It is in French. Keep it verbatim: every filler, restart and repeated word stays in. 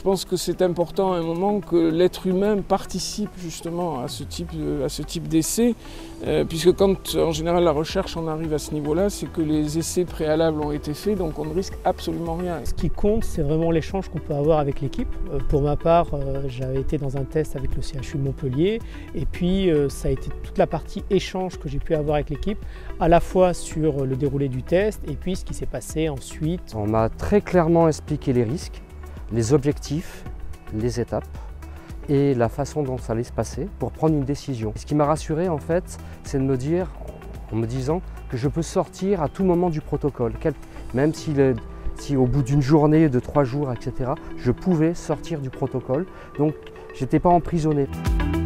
pense que c'est important à un moment que l'être humain participe justement à ce type, à ce type d'essai, euh, puisque quand en général la recherche en arrive à ce niveau-là, c'est que les essais préalables ont été faits, donc on ne risque absolument rien. Ce qui compte, c'est vraiment l'échange qu'on peut avoir avec l'équipe. Euh, pour ma part, euh, j'avais été dans un test avec le C H U de Montpellier, et puis euh, ça a été toute la partie échange que j'ai pu avoir avec l'équipe, à la fois sur le déroulé du test et puis ce qui s'est passé ensuite. On m'a très clairement expliqué les risques, les objectifs, les étapes et la façon dont ça allait se passer pour prendre une décision. Ce qui m'a rassuré en fait, c'est de me dire, en me disant que je peux sortir à tout moment du protocole, même si, le, si au bout d'une journée, de trois jours, et cetera, je pouvais sortir du protocole, donc j'étais pas emprisonné.